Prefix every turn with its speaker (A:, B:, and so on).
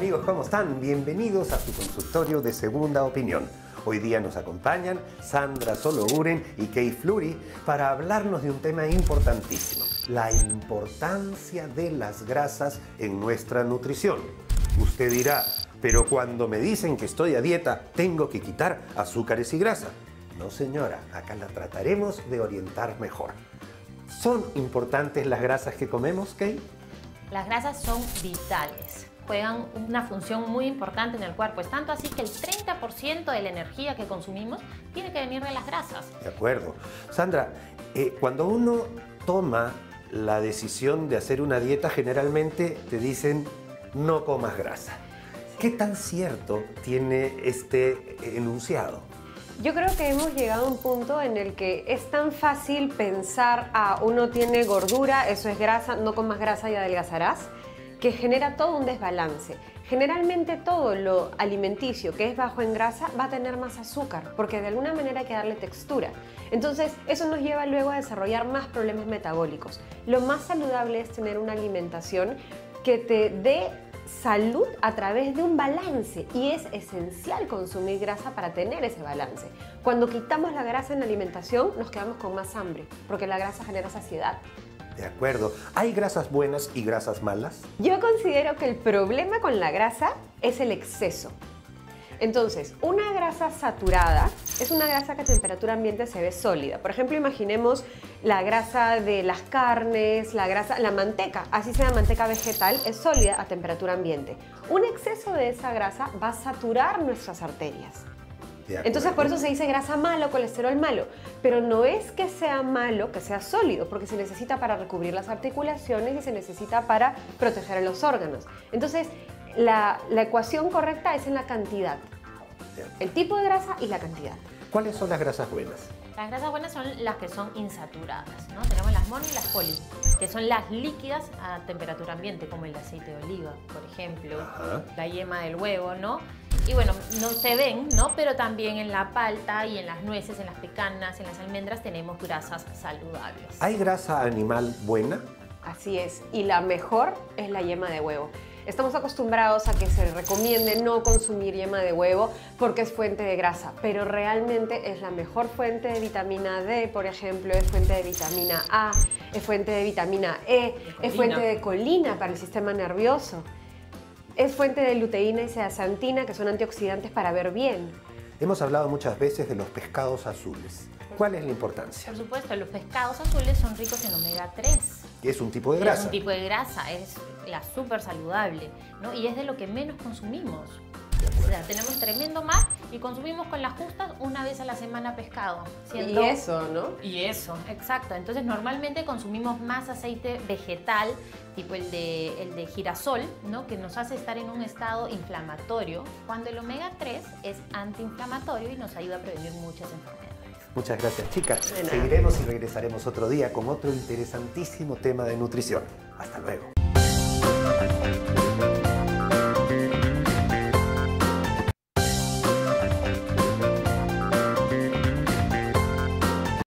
A: amigos, ¿cómo están? Bienvenidos a su consultorio de Segunda Opinión. Hoy día nos acompañan Sandra Sologuren y Kay Fleury para hablarnos de un tema importantísimo, la importancia de las grasas en nuestra nutrición. Usted dirá, pero cuando me dicen que estoy a dieta, tengo que quitar azúcares y grasa. No, señora, acá la trataremos de orientar mejor. ¿Son importantes las grasas que comemos, Kay?
B: Las grasas son vitales, juegan una función muy importante en el cuerpo. Es tanto así que el 30% de la energía que consumimos tiene que venir de las grasas.
A: De acuerdo. Sandra, cuando uno toma la decisión de hacer una dieta, generalmente te dicen no comas grasa. ¿Qué tan cierto tiene este enunciado?
C: Yo creo que hemos llegado a un punto en el que es tan fácil pensar, uno tiene gordura, eso es grasa, no comas grasa y adelgazarás, que genera todo un desbalance. Generalmente todo lo alimenticio que es bajo en grasa va a tener más azúcar, porque de alguna manera hay que darle textura. Entonces, eso nos lleva luego a desarrollar más problemas metabólicos. Lo más saludable es tener una alimentación que te dé salud a través de un balance, y es esencial consumir grasa para tener ese balance. Cuando quitamos la grasa en la alimentación nos quedamos con más hambre, porque la grasa genera saciedad.
A: De acuerdo. ¿Hay grasas buenas y grasas malas?
C: Yo considero que el problema con la grasa es el exceso. Entonces, una grasa saturada es una grasa que a temperatura ambiente se ve sólida. Por ejemplo, imaginemos la grasa de las carnes, la manteca, así sea manteca vegetal, es sólida a temperatura ambiente. Un exceso de esa grasa va a saturar nuestras arterias. Entonces, por eso se dice grasa mala o colesterol malo. Pero no es que sea malo, que sea sólido, porque se necesita para recubrir las articulaciones y se necesita para proteger a los órganos. Entonces, la ecuación correcta es en la cantidad. El tipo de grasa y la cantidad.
A: ¿Cuáles son las grasas buenas?
B: Las grasas buenas son las que son insaturadas, ¿no? Tenemos las mono y las poli, que son las líquidas a temperatura ambiente, como el aceite de oliva, por ejemplo, la yema del huevo, ¿no? Y bueno, no se ven, ¿no? Pero también en la palta y en las nueces, en las pecanas, en las almendras tenemos grasas saludables.
A: ¿Hay grasa animal buena?
C: Así es, y la mejor es la yema de huevo. Estamos acostumbrados a que se recomiende no consumir yema de huevo porque es fuente de grasa, pero realmente es la mejor fuente de vitamina D, por ejemplo, es fuente de vitamina A, es fuente de vitamina E, es fuente de colina para el sistema nervioso, es fuente de luteína y zeaxantina, que son antioxidantes para ver bien.
A: Hemos hablado muchas veces de los pescados azules. ¿Cuál es la importancia?
B: Por supuesto, los pescados azules son ricos en omega 3.
A: Es un tipo de grasa.
B: Es un tipo de grasa, es la súper saludable, ¿no? Y es de lo que menos consumimos. O sea, tenemos tremendo mar y consumimos con las justas una vez a la semana pescado.
C: Y eso, ¿no?
B: Y eso, exacto. Entonces, normalmente consumimos más aceite vegetal, tipo el de girasol, ¿no? Que nos hace estar en un estado inflamatorio, cuando el omega 3 es antiinflamatorio y nos ayuda a prevenir muchas enfermedades.
A: Muchas gracias, chicas. Seguiremos y regresaremos otro día con otro interesantísimo tema de nutrición. Hasta luego.